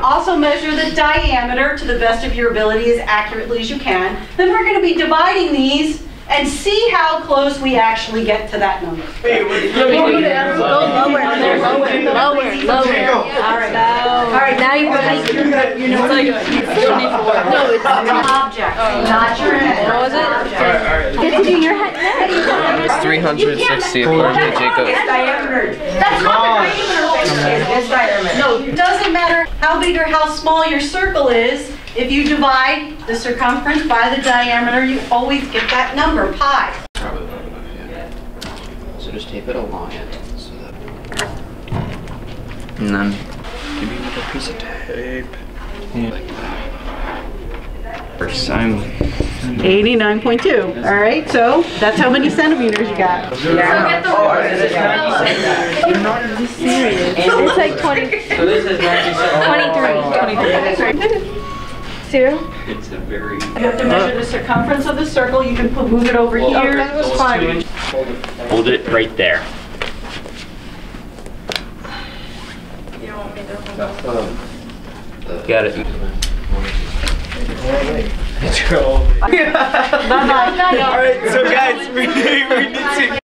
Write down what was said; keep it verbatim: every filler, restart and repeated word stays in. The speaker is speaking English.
also measure the diameter to the best of your ability as accurately as you can. Then we're going to be dividing these and see how close we actually get to that number. Hey, wait, go lower, lower, lower, lower, lower. All right. All right, now you guys, you know what you're doing. No, it's an object, not your head. What was it? Get to do your head. It's three hundred sixty according to Jacob. That's not the diameter. It's diameter. No, it doesn't matter how big or how small your circle is. If you divide the circumference by the diameter, you always get that number, pi. Probably not enough, yeah. So just tape it along it. So that... And then give me another piece of tape. Yeah. Like that. First time. eighty-nine point two. All right, so that's how many centimeters you got. Yeah. Oh, you're not serious. It's like twenty. So this is twenty-three. twenty-three. Two. It's a very... You have to measure the circumference of the circle. You can put, move it over well, here. That was fine. Hold it right there. You don't want me to hold That's the... the Got it. Bye-bye. Bye-bye. Alright, so guys, we, we need to...